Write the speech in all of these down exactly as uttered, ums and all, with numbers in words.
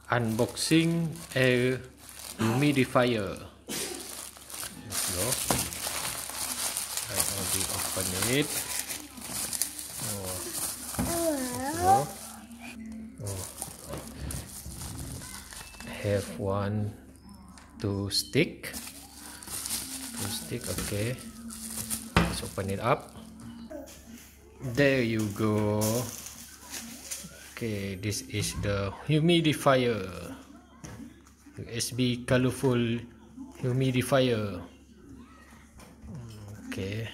unboxing air humidifier. Let's go. I already open it. Oh. Let's go. Oh. Have one, two stick. Two stick. Okay. Let's open it up. There you go. Okay, this is the humidifier. U S B colorful humidifier. Okay.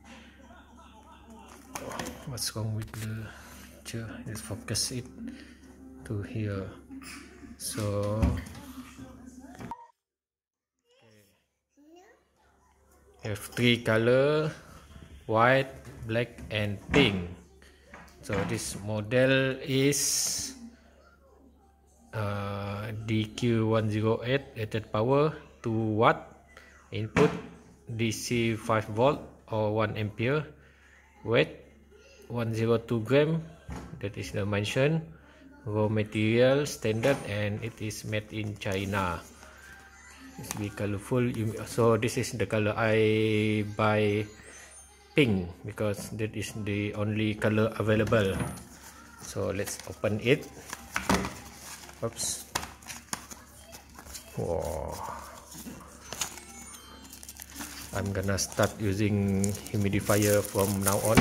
What's wrong with the picture? Let's focus it to here. So, have three color: white, black, and pink. So this model is uh, D Q one oh eight rated power two watt, input D C five volt or one ampere, weight one hundred two gram, that is the mention, raw material standard, and it is made in China. It's be colorful. So this is the color I buy. Pink, because that is the only color available. So let's open it. Oops. Wow. I'm gonna start using humidifier from now on.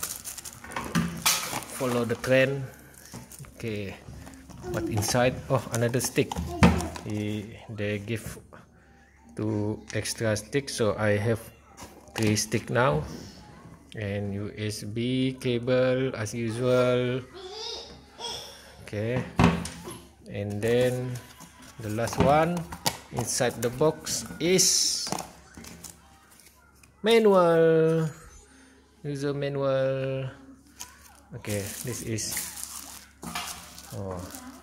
Follow the trend. Okay. What inside? Oh, another stick. They give two extra sticks, so I have three sticks now. And U S B cable as usual. Okay, and then the last one inside the box is manual, user manual. Okay, this is oh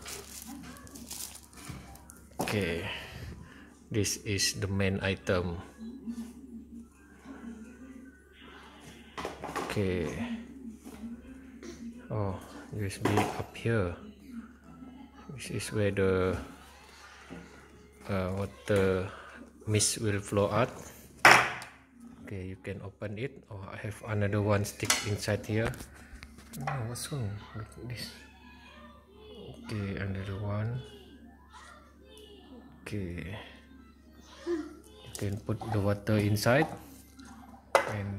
okay, this is the main item. Okay. Oh, U S B up here. This is where the uh, water mist will flow out. Okay, you can open it. Oh, I have another one stick inside here. Oh, what's wrong with this? Okay, another one. Okay, you can put the water inside and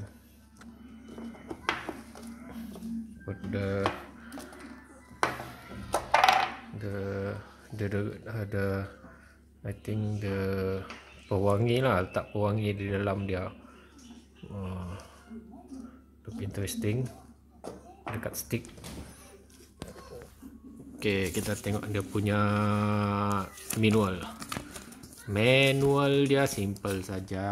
put the the the the, uh, the I think the pewangi lah, letak pewangi di dalam dia. Uh, look interesting dekat stick. Okay, kita tengok dia punya manual. Manual dia simple saja.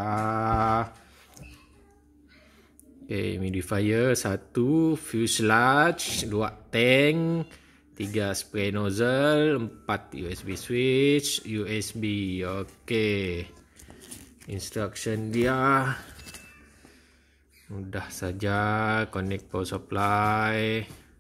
Okay, humidifier satu, fuselage, dua tank, tiga spray nozzle, empat U S B switch, U S B. Okay, instruction dia mudah saja. Connect power supply,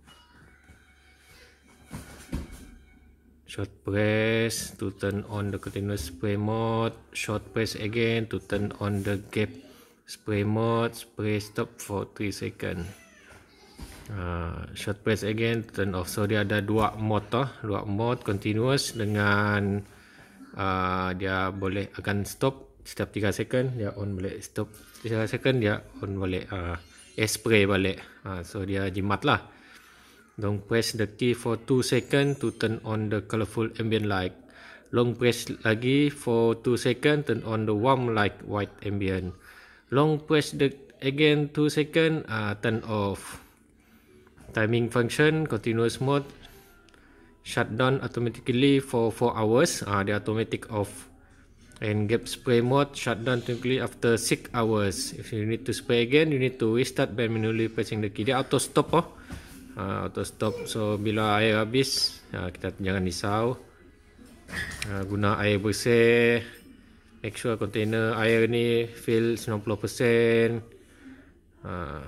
short press to turn on the continuous spray mode, short press again to turn on the gap spray mode, spray stop for three seconds. Uh, short press again, turn off. So dia ada dua mode toh, dua mode continuous dengan uh, dia boleh akan stop setiap tiga second, dia on balik, stop tiga second, dia on balik, uh, air spray balik. Uh, so dia jimat lah. Long press the key for two seconds to turn on the colorful ambient light. Long press lagi for two seconds, turn on the warm light white ambient. Long press the again two seconds, uh, turn off. Timing function, continuous mode, shut down automatically for four hours. Ah, uh, dia automatic off. And gap spray mode, shut down automatically after six hours. If you need to spray again, you need to restart by manually pressing the key. Dia auto stop oh. Uh, auto stop. So bila air habis, uh, kita jangan risau. Uh, guna air bersih. Make sure container air ni fill sembilan puluh peratus. Uh.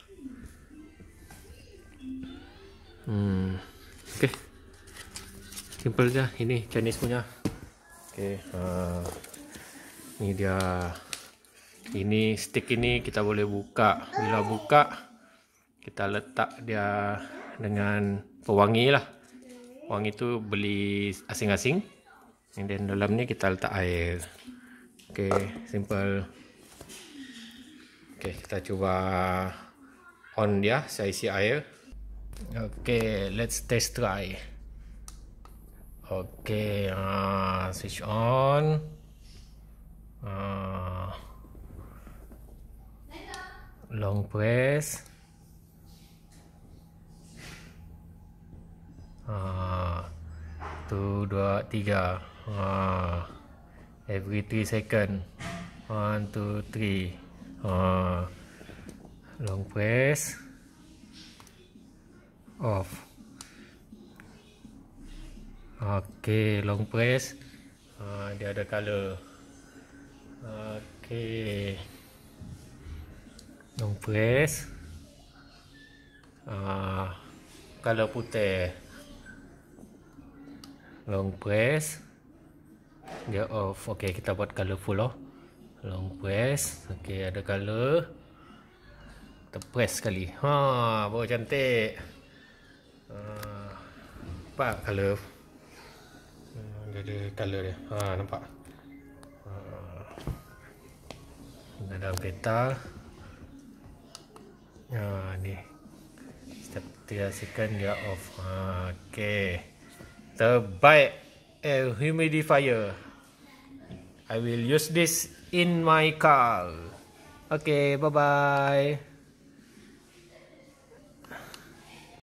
Hmm. Okay. Simple je. Ini Chinese punya. Okey, uh, ni dia. Ini stick ini kita boleh buka. Bila buka, kita letak dia dengan pewangi lah. Wangi tu beli asing-asing. Dan dalam ni kita letak air. Okey, simple. Okey, kita cuba on dia. Saya isi air. Okey, let's test try. Okey, uh, switch on. Uh, long press. Uh, tu dua tiga. Uh, every three second. One two three. Uh, long press. Off. Okey, long press. Uh, dia ada color. Okey. Long press. Uh, color putih. Long press. Dia off. Okey, kita buat colorful oh. Long press. Okey, ada color. Kita press sekali. Ha, baru cantik. Uh, nampak color. Dia ada color dia. Ha, nampak. Uh, ada peta. Ha, ni. Setiap tiga second dia off. Ha, okey. Terbaik air humidifier. I will use this in my car. Okay, bye bye.